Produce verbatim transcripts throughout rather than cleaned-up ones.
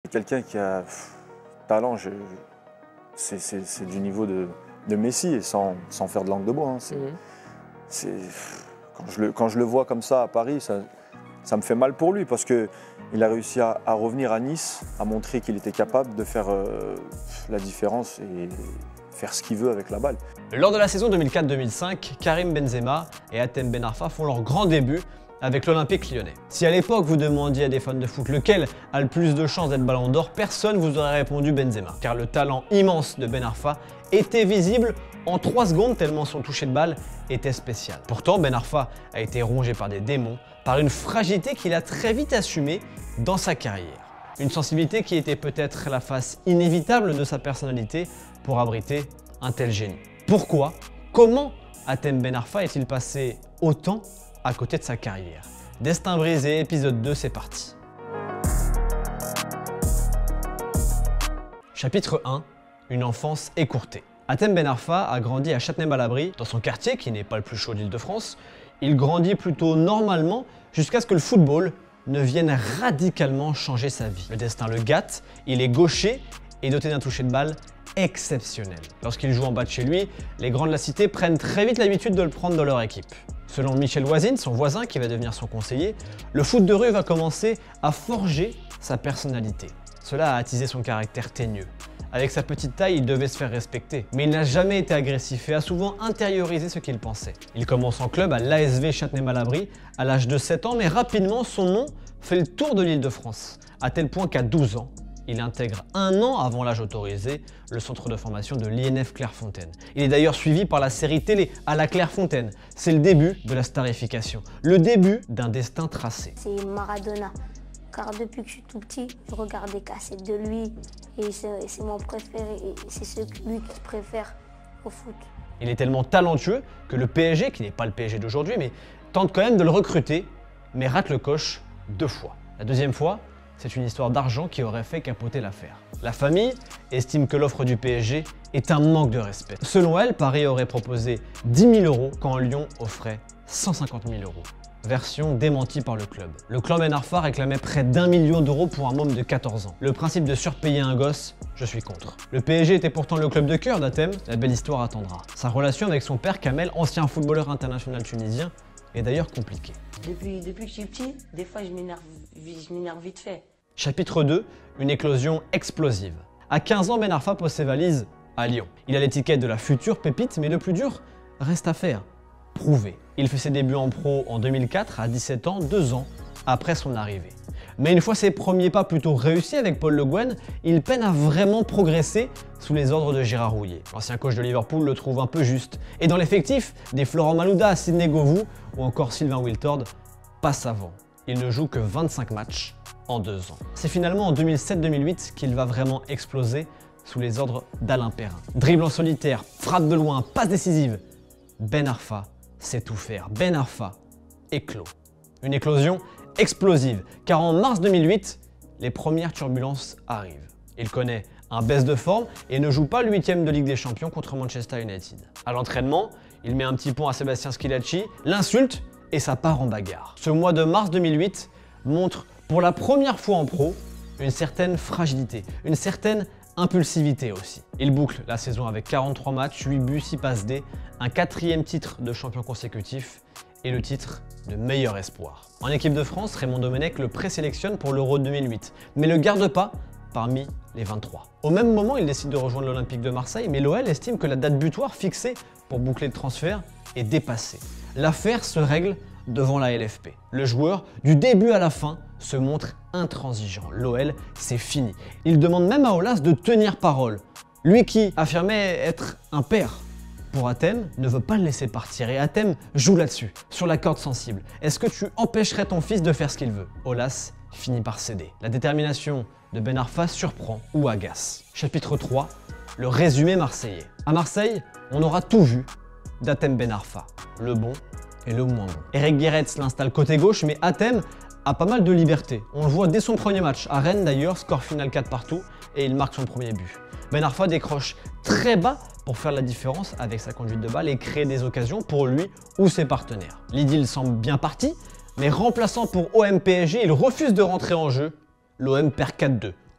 quelqu'un qui a pff, talent, c'est du niveau de, de Messi, et sans, sans faire de langue de bois. Hein. C'est, mmh. c'est, quand, je le, quand je le vois comme ça à Paris, ça, ça me fait mal pour lui, parce qu'il a réussi à, à revenir à Nice, à montrer qu'il était capable de faire euh, la différence et faire ce qu'il veut avec la balle. Lors de la saison deux mille quatre deux mille cinq, Karim Benzema et Hatem Ben Arfa font leur grand début avec l'Olympique lyonnais. Si à l'époque vous demandiez à des fans de foot lequel a le plus de chances d'être Ballon d'Or, personne vous aurait répondu Benzema, car le talent immense de Ben Arfa était visible en trois secondes tellement son toucher de balle était spécial. Pourtant, Ben Arfa a été rongé par des démons, par une fragilité qu'il a très vite assumée dans sa carrière. Une sensibilité qui était peut-être la face inévitable de sa personnalité pour abriter un tel génie. Pourquoi? Comment Hatem Ben Arfa est-il passé autant à côté de sa carrière? Destin brisé, épisode deux, c'est parti. Chapitre un. Une enfance écourtée. Hatem Ben Arfa a grandi à Châtenay-Malabry, dans son quartier qui n'est pas le plus chaud d'Île-de-France. Il grandit plutôt normalement jusqu'à ce que le football ne vienne radicalement changer sa vie. Le destin le gâte, il est gaucher et doté d'un toucher de balle exceptionnel. Lorsqu'il joue en bas de chez lui, les grands de la cité prennent très vite l'habitude de le prendre dans leur équipe. Selon Michel Voisine, son voisin qui va devenir son conseiller, le foot de rue va commencer à forger sa personnalité. Cela a attisé son caractère teigneux. Avec sa petite taille, il devait se faire respecter, mais il n'a jamais été agressif et a souvent intériorisé ce qu'il pensait. Il commence en club à l'A S V Châtenay-Malabry à l'âge de sept ans, mais rapidement son nom fait le tour de l'Île-de-France, à tel point qu'à douze ans, il intègre un an avant l'âge autorisé le centre de formation de l'I N F Clairefontaine. Il est d'ailleurs suivi par la série télé à la Clairefontaine. C'est le début de la starification, le début d'un destin tracé. C'est Maradona, car depuis que je suis tout petit, je regarde des cassettes de lui et c'est mon préféré, et c'est celui que je préfère au foot. Il est tellement talentueux que le P S G, qui n'est pas le P S G d'aujourd'hui, mais tente quand même de le recruter, mais rate le coche deux fois. La deuxième fois, c'est une histoire d'argent qui aurait fait capoter l'affaire. La famille estime que l'offre du P S G est un manque de respect. Selon elle, Paris aurait proposé dix mille euros quand Lyon offrait cent cinquante mille euros. Version démentie par le club. Le clan Ben Arfa réclamait près d'un million d'euros pour un môme de quatorze ans. Le principe de surpayer un gosse, je suis contre. Le P S G était pourtant le club de cœur d'Hatem, la belle histoire attendra. Sa relation avec son père Kamel, ancien footballeur international tunisien, est d'ailleurs compliquée. Depuis, depuis que je suis petit, des fois je m'énerve je m'énerve vite fait. Chapitre deux. Une éclosion explosive. À quinze ans, Ben Arfa pose ses valises à Lyon. Il a l'étiquette de la future pépite, mais le plus dur reste à faire. Prouver. Il fait ses débuts en pro en deux mille quatre à dix-sept ans, deux ans après son arrivée. Mais une fois ses premiers pas plutôt réussis avec Paul Le Guen, il peine à vraiment progresser sous les ordres de Gérard Rouillet. L'ancien coach de Liverpool le trouve un peu juste. Et dans l'effectif, des Florent Malouda, Sidney Govou ou encore Sylvain Wiltord passent avant. Il ne joue que vingt-cinq matchs en deux ans. C'est finalement en deux mille sept deux mille huit qu'il va vraiment exploser sous les ordres d'Alain Perrin. Dribble en solitaire, frappe de loin, passe décisive. Ben Arfa sait tout faire. Ben Arfa éclot. Une éclosion explosive, car en mars deux mille huit, les premières turbulences arrivent. Il connaît un baisse de forme et ne joue pas le huitième de Ligue des Champions contre Manchester United. À l'entraînement, il met un petit pont à Sébastien Schillaci, l'insulte et ça part en bagarre. Ce mois de mars deux mille huit montre pour la première fois en pro une certaine fragilité, une certaine impulsivité aussi. Il boucle la saison avec quarante-trois matchs, huit buts, six passes D, un quatrième titre de champion consécutif et le titre de meilleur espoir. En équipe de France, Raymond Domenech le présélectionne pour l'Euro deux mille huit, mais ne le garde pas parmi les vingt-trois. Au même moment, il décide de rejoindre l'Olympique de Marseille, mais l'O L estime que la date butoir fixée pour boucler le transfert est dépassée. L'affaire se règle devant la L F P. Le joueur, du début à la fin, se montre intransigeant. L'O L, c'est fini. Il demande même à Aulas de tenir parole. Lui qui affirmait être un père pour Hatem, ne veut pas le laisser partir et Hatem joue là-dessus, sur la corde sensible. Est-ce que tu empêcherais ton fils de faire ce qu'il veut? Aulas finit par céder. La détermination de Ben Arfa surprend ou agace. Chapitre trois. Le résumé marseillais. À Marseille, on aura tout vu d'Hatem Ben Arfa, le bon et le moins bon. Eric Guéretz l'installe côté gauche, mais Hatem a pas mal de liberté. On le voit dès son premier match, à Rennes d'ailleurs, score final quatre partout, et il marque son premier but. Ben Arfa décroche très bas pour faire la différence avec sa conduite de balle et créer des occasions pour lui ou ses partenaires. L'idylle semble bien partie, mais remplaçant pour O M P S G, il refuse de rentrer en jeu. L'O M perd quatre deux.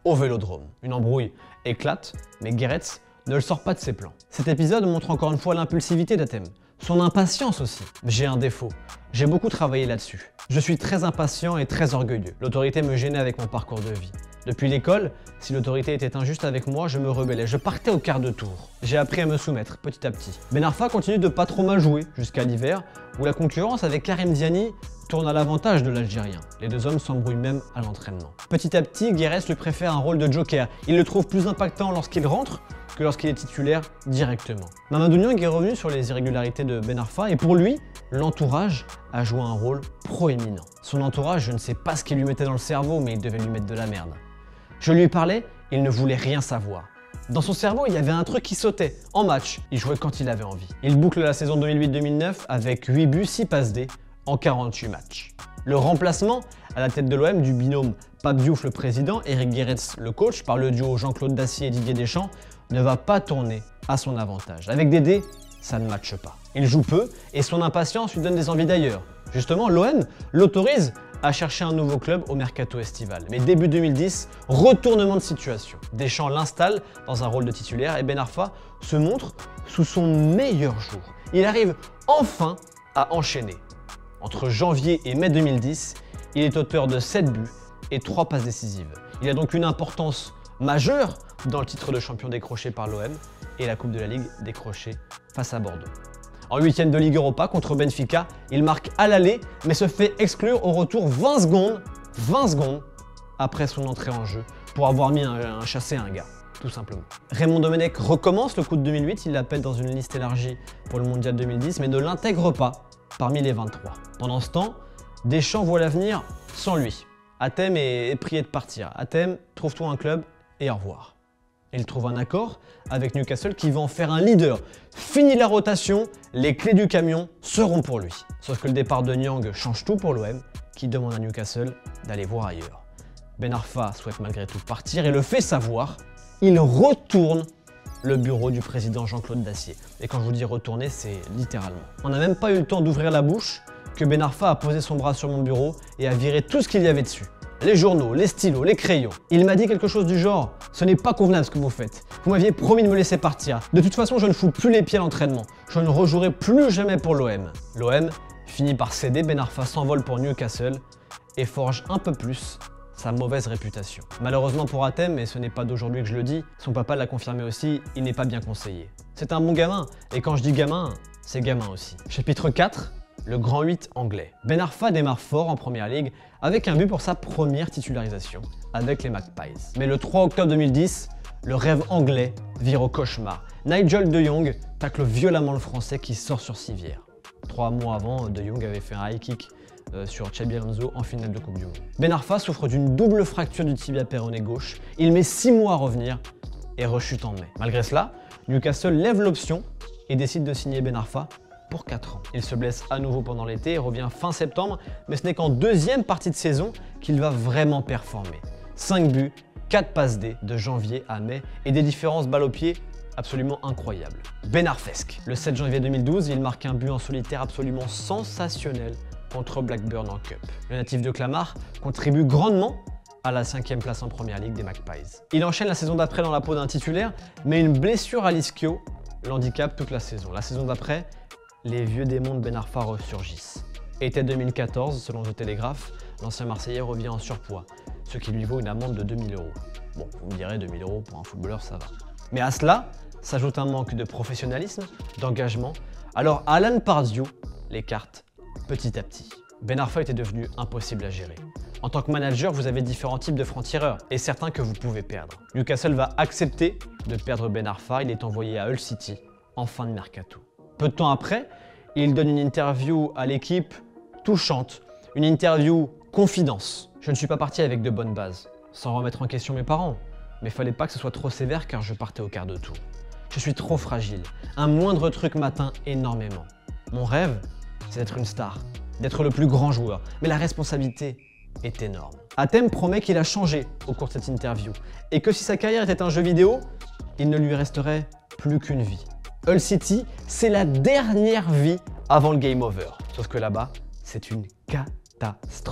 au Vélodrome. Une embrouille éclate, mais Guéretz ne le sort pas de ses plans. Cet épisode montre encore une fois l'impulsivité d'Hatem, son impatience aussi. J'ai un défaut, j'ai beaucoup travaillé là-dessus. Je suis très impatient et très orgueilleux. L'autorité me gênait avec mon parcours de vie. Depuis l'école, si l'autorité était injuste avec moi, je me rebellais, je partais au quart de tour. J'ai appris à me soumettre petit à petit. Ben Arfa continue de pas trop mal jouer jusqu'à l'hiver, où la concurrence avec Karim Ziani tourne à l'avantage de l'Algérien. Les deux hommes s'embrouillent même à l'entraînement. Petit à petit, Guéretz lui préfère un rôle de joker. Il le trouve plus impactant lorsqu'il rentre que lorsqu'il est titulaire directement. Mamadou Niang est revenu sur les irrégularités de Ben Arfa et pour lui, l'entourage a joué un rôle proéminent. Son entourage, je ne sais pas ce qu'il lui mettait dans le cerveau, mais il devait lui mettre de la merde. Je lui parlais, il ne voulait rien savoir. Dans son cerveau, il y avait un truc qui sautait. En match, il jouait quand il avait envie. Il boucle la saison deux mille huit deux mille neuf avec huit buts, six passes D en quarante-huit matchs. Le remplacement à la tête de l'O M du binôme Pape Diouf le président, Eric Guéretz le coach, par le duo Jean-Claude Dacier et Didier Deschamps, ne va pas tourner à son avantage. Avec Dédé, ça ne matche pas. Il joue peu et son impatience lui donne des envies d'ailleurs. Justement, l'O M l'autorise à chercher un nouveau club au mercato estival. Mais début deux mille dix, retournement de situation. Deschamps l'installe dans un rôle de titulaire et Ben Arfa se montre sous son meilleur jour. Il arrive enfin à enchaîner. Entre janvier et mai deux mille dix, il est auteur de sept buts et trois passes décisives. Il a donc une importance majeure dans le titre de champion décroché par l'O M et la Coupe de la Ligue décrochée face à Bordeaux. En huitième de Ligue Europa contre Benfica, il marque à l'aller mais se fait exclure au retour vingt secondes, vingt secondes après son entrée en jeu pour avoir mis un, un chassé à un gars, tout simplement. Raymond Domenech recommence le coup de deux mille huit, il l'appelle dans une liste élargie pour le Mondial deux mille dix mais ne l'intègre pas parmi les vingt-trois. Pendant ce temps, Deschamps voit l'avenir sans lui. Hatem est prié de partir. Hatem, trouve-toi un club et au revoir. Il trouve un accord avec Newcastle qui va en faire un leader. Fini la rotation, les clés du camion seront pour lui. Sauf que le départ de Niang change tout pour l'O M, qui demande à Newcastle d'aller voir ailleurs. Ben Arfa souhaite malgré tout partir et le fait savoir. Il retourne le bureau du président Jean-Claude Dacier. Et quand je vous dis retourner, c'est littéralement. On n'a même pas eu le temps d'ouvrir la bouche que Ben Arfa a posé son bras sur mon bureau et a viré tout ce qu'il y avait dessus. Les journaux, les stylos, les crayons. Il m'a dit quelque chose du genre « Ce n'est pas convenable ce que vous faites. Vous m'aviez promis de me laisser partir. De toute façon, je ne fous plus les pieds à l'entraînement. Je ne rejouerai plus jamais pour l'O M. » L'O M finit par céder, Ben Arfa s'envole pour Newcastle et forge un peu plus sa mauvaise réputation. Malheureusement pour Hatem, et ce n'est pas d'aujourd'hui que je le dis, son papa l'a confirmé aussi, il n'est pas bien conseillé. C'est un bon gamin, et quand je dis gamin, c'est gamin aussi. Chapitre quatre. Le grand huit anglais. Ben Arfa démarre fort en première ligue avec un but pour sa première titularisation avec les Magpies. Mais le trois octobre deux mille dix, le rêve anglais vire au cauchemar. Nigel De Jong tacle violemment le français qui sort sur civière. Trois mois avant, De Jong avait fait un high kick euh, sur Xabi Alonso en finale de Coupe du Monde. Ben Arfa souffre d'une double fracture du tibia péroné gauche. Il met six mois à revenir et rechute en mai. Malgré cela, Newcastle lève l'option et décide de signer Ben Arfa pour quatre ans. Il se blesse à nouveau pendant l'été et revient fin septembre, mais ce n'est qu'en deuxième partie de saison qu'il va vraiment performer. cinq buts, quatre passes D de janvier à mai et des différences balles au pied absolument incroyables. Ben Arfesque. Le sept janvier deux mille douze, il marque un but en solitaire absolument sensationnel contre Blackburn en Cup. Le natif de Clamart contribue grandement à la cinquième place en première ligue des Magpies. Il enchaîne la saison d'après dans la peau d'un titulaire, mais une blessure à l'ischio l'handicape toute la saison. La saison d'après, les vieux démons de Ben Arfa ressurgissent. Été deux mille quatorze, selon The Telegraph, l'ancien Marseillais revient en surpoids, ce qui lui vaut une amende de deux mille euros. Bon, vous me direz, deux mille euros pour un footballeur, ça va. Mais à cela s'ajoute un manque de professionnalisme, d'engagement. Alors Alan Pardew l'écarte petit à petit. Ben Arfa était devenu impossible à gérer. En tant que manager, vous avez différents types de francs-tireurs et certains que vous pouvez perdre. Newcastle va accepter de perdre Ben Arfa, il est envoyé à Hull City en fin de mercato. Peu de temps après, il donne une interview à l'équipe touchante, une interview confidence. Je ne suis pas parti avec de bonnes bases, sans remettre en question mes parents, mais fallait pas que ce soit trop sévère car je partais au quart de tour. Je suis trop fragile, un moindre truc m'atteint énormément. Mon rêve, c'est d'être une star, d'être le plus grand joueur, mais la responsabilité est énorme. Hatem promet qu'il a changé au cours de cette interview et que si sa carrière était un jeu vidéo, il ne lui resterait plus qu'une vie. Hull City, c'est la dernière vie avant le game over. Sauf que là-bas, c'est une catastrophe.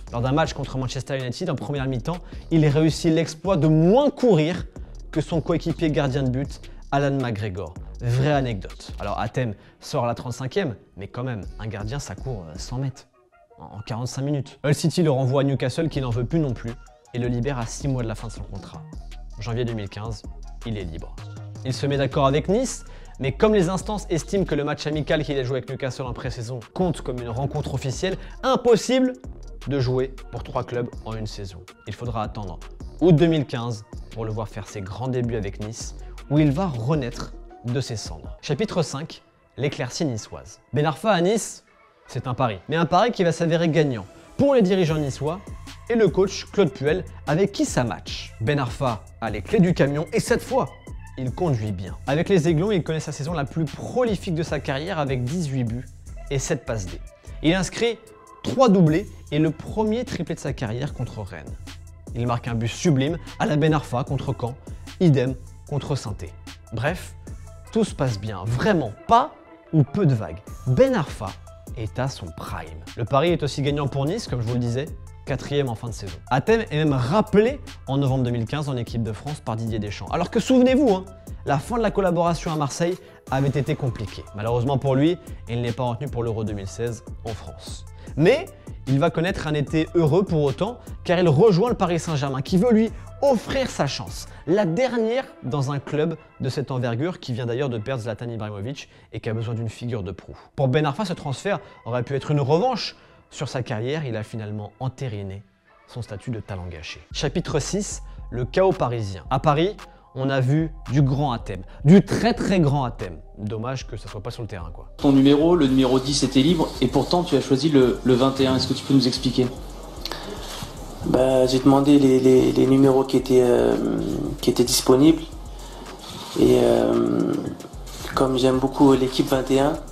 Lors d'un match contre Manchester United en première mi-temps, il réussit l'exploit de moins courir que son coéquipier gardien de but, Alan McGregor. Vraie anecdote. Alors Hatem sort à la trente-cinquième, mais quand même, un gardien ça court cent mètres en quarante-cinq minutes. Hull City le renvoie à Newcastle qui n'en veut plus non plus et le libère à six mois de la fin de son contrat. En janvier deux mille quinze, il est libre. Il se met d'accord avec Nice, mais comme les instances estiment que le match amical qu'il a joué avec Newcastle en pré-saison compte comme une rencontre officielle, impossible de jouer pour trois clubs en une saison. Il faudra attendre août deux mille quinze pour le voir faire ses grands débuts avec Nice, où il va renaître de ses cendres. Chapitre cinq, l'éclaircie niçoise. Ben Arfa à Nice, c'est un pari, mais un pari qui va s'avérer gagnant pour les dirigeants niçois et le coach Claude Puel avec qui ça match. Ben Arfa a les clés du camion et cette fois, il conduit bien. Avec les Aiglons, il connaît sa saison la plus prolifique de sa carrière avec dix-huit buts et sept passes D. Il inscrit trois doublés et le premier triplé de sa carrière contre Rennes. Il marque un but sublime à la Ben Arfa contre Caen, idem contre Saint-Étienne. Bref, tout se passe bien, vraiment pas ou peu de vagues. Ben Arfa est à son prime. Le pari est aussi gagnant pour Nice, comme je vous le disais, quatrième en fin de saison. Hatem est même rappelé en novembre deux mille quinze en équipe de France par Didier Deschamps. Alors que souvenez-vous, hein, la fin de la collaboration à Marseille avait été compliquée. Malheureusement pour lui, il n'est pas retenu pour l'Euro deux mille seize en France. Mais il va connaître un été heureux pour autant, car il rejoint le Paris Saint-Germain qui veut lui offrir sa chance. La dernière dans un club de cette envergure qui vient d'ailleurs de perdre Zlatan Ibrahimovic et qui a besoin d'une figure de proue. Pour Ben Arfa, ce transfert aurait pu être une revanche. Sur sa carrière, il a finalement entériné son statut de talent gâché. Chapitre six, le chaos parisien. À Paris, on a vu du grand Hatem, du très très grand Hatem. Dommage que ça soit pas sur le terrain, quoi. Ton numéro, le numéro dix était libre et pourtant tu as choisi le, le vingt et un. Est-ce que tu peux nous expliquer? Bah, j'ai demandé les, les, les numéros qui étaient, euh, qui étaient disponibles et euh, comme j'aime beaucoup l'équipe vingt et un,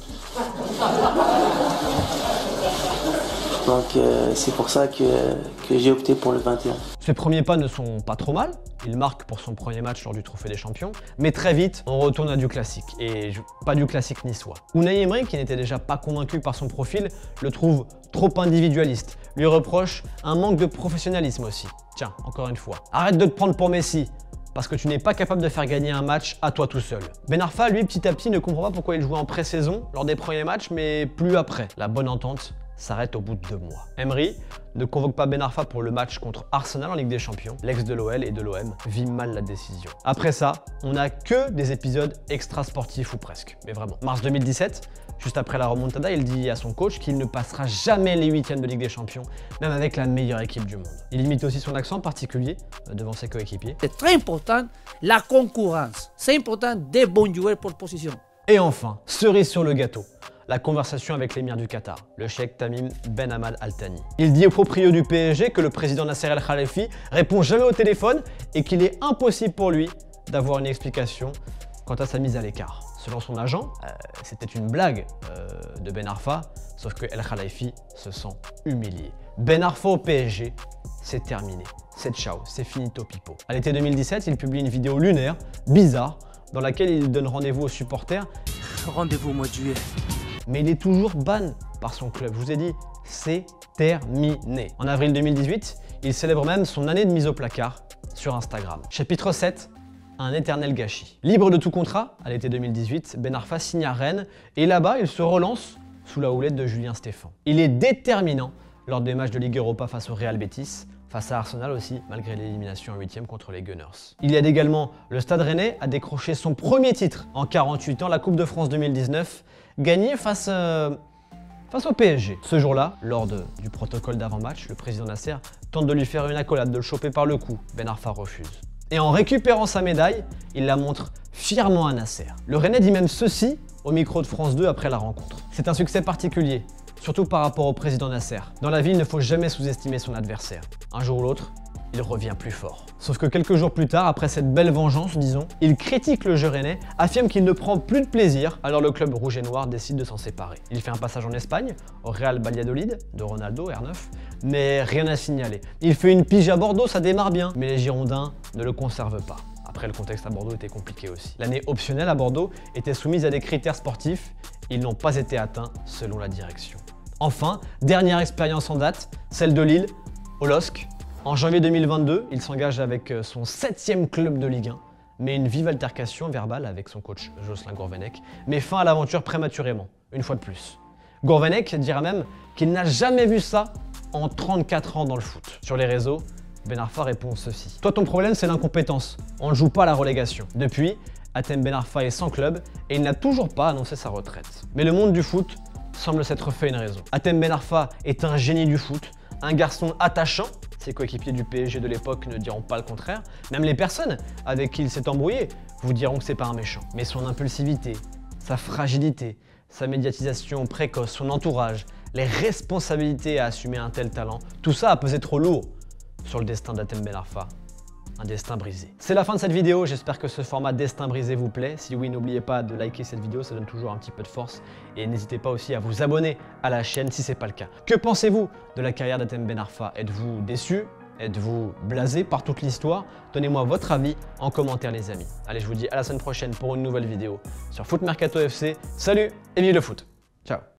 donc euh, c'est pour ça que, que j'ai opté pour le vingt et un. Ses premiers pas ne sont pas trop mal, il marque pour son premier match lors du Trophée des Champions, mais très vite on retourne à du classique, et pas du classique niçois. Unai Emery, qui n'était déjà pas convaincu par son profil, le trouve trop individualiste, lui reproche un manque de professionnalisme aussi. Tiens, encore une fois, arrête de te prendre pour Messi, parce que tu n'es pas capable de faire gagner un match à toi tout seul. Ben Arfa, lui, petit à petit, ne comprend pas pourquoi il jouait en pré-saison lors des premiers matchs, mais plus après. La bonne entente s'arrête au bout de deux mois. Emery ne convoque pas Ben Arfa pour le match contre Arsenal en Ligue des Champions. L'ex de l'O L et de l'O M vit mal la décision. Après ça, on n'a que des épisodes extra-sportifs ou presque. Mais vraiment. Mars deux mille dix-sept, juste après la remontada, il dit à son coach qu'il ne passera jamais les huitièmes de Ligue des Champions, même avec la meilleure équipe du monde. Il imite aussi son accent particulier devant ses coéquipiers. C'est très important, la concurrence. C'est important des bons joueurs pour position. Et enfin, cerise sur le gâteau, la conversation avec l'émir du Qatar, le cheikh Tamim Ben Hamad Al Thani. Il dit au proprio du P S G que le président Nasser El Khelaïfi répond jamais au téléphone et qu'il est impossible pour lui d'avoir une explication quant à sa mise à l'écart. Selon son agent, euh, c'était une blague euh, de Ben Arfa, sauf que El Khelaïfi se sent humilié. Ben Arfa au P S G, c'est terminé. C'est ciao, c'est finito pipo. À l'été deux mille dix-sept, il publie une vidéo lunaire, bizarre, dans laquelle il donne rendez-vous aux supporters. Rendez-vous au mois de juillet. Mais il est toujours ban par son club. Je vous ai dit, c'est terminé. En avril deux mille dix-huit, il célèbre même son année de mise au placard sur Instagram. Chapitre sept, un éternel gâchis. Libre de tout contrat, à l'été deux mille dix-huit, Ben Arfa signe à Rennes et là-bas, il se relance sous la houlette de Julien Stéphan. Il est déterminant lors des matchs de Ligue Europa face au Real Betis, face à Arsenal aussi, malgré l'élimination en huitième contre les Gunners. Il y a également le Stade Rennais a décroché son premier titre en quarante-huit ans, la Coupe de France deux mille dix-neuf, gagné face, euh, face au P S G. Ce jour-là, lors de, du protocole d'avant-match, le président Nasser tente de lui faire une accolade, de le choper par le cou. Ben Arfa refuse. Et en récupérant sa médaille, il la montre fièrement à Nasser. Le Rennais dit même ceci au micro de France deux après la rencontre. C'est un succès particulier, surtout par rapport au président Nasser. Dans la vie, il ne faut jamais sous-estimer son adversaire. Un jour ou l'autre, il revient plus fort. Sauf que quelques jours plus tard, après cette belle vengeance, disons, il critique le jeu rennais, affirme qu'il ne prend plus de plaisir, alors le club rouge et noir décide de s'en séparer. Il fait un passage en Espagne, au Real Valladolid, de Ronaldo, R neuf, mais rien à signaler. Il fait une pige à Bordeaux, ça démarre bien, mais les Girondins ne le conservent pas. Après, le contexte à Bordeaux était compliqué aussi. L'année optionnelle à Bordeaux était soumise à des critères sportifs, ils n'ont pas été atteints selon la direction. Enfin, dernière expérience en date, celle de Lille, au L O S C. En janvier deux mille vingt-deux, il s'engage avec son septième club de Ligue un, mais une vive altercation verbale avec son coach Jocelyn Gourvenec met fin à l'aventure prématurément, une fois de plus. Gourvenec dira même qu'il n'a jamais vu ça en trente-quatre ans dans le foot. Sur les réseaux, Ben Arfa répond ceci. Toi, ton problème, c'est l'incompétence. On ne joue pas à la relégation. Depuis, Hatem Ben Arfa est sans club et il n'a toujours pas annoncé sa retraite. Mais le monde du foot semble s'être fait une raison. Hatem Ben Arfa est un génie du foot, un garçon attachant. Ses coéquipiers du P S G de l'époque ne diront pas le contraire. Même les personnes avec qui il s'est embrouillé vous diront que c'est pas un méchant. Mais son impulsivité, sa fragilité, sa médiatisation précoce, son entourage, les responsabilités à assumer un tel talent, tout ça a pesé trop lourd sur le destin d'Hatem Ben Arfa. Un destin brisé. C'est la fin de cette vidéo, j'espère que ce format destin brisé vous plaît. Si oui, n'oubliez pas de liker cette vidéo, ça donne toujours un petit peu de force. Et n'hésitez pas aussi à vous abonner à la chaîne si ce n'est pas le cas. Que pensez-vous de la carrière d'Hatem Ben Arfa? Êtes-vous déçu? Êtes-vous blasé par toute l'histoire? Donnez-moi votre avis en commentaire les amis. Allez, je vous dis à la semaine prochaine pour une nouvelle vidéo sur Foot Mercato F C. Salut et vive le foot. Ciao.